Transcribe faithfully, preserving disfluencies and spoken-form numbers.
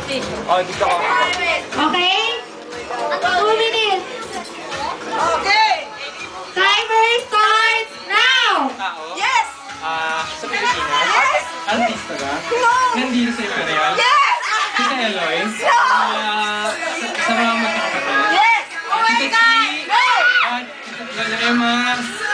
Oh, dito ako. Okay? Two minutes. Okay! Timer starts now! Yes! Ah, sa Pilipinas? Yes! Artista ka? No! Nandito sa Imperial? Yes! Tita Eloy? No! Ah, sa, sa mga magkakapatid? Yes! Oh my God! No! At Tita Emma?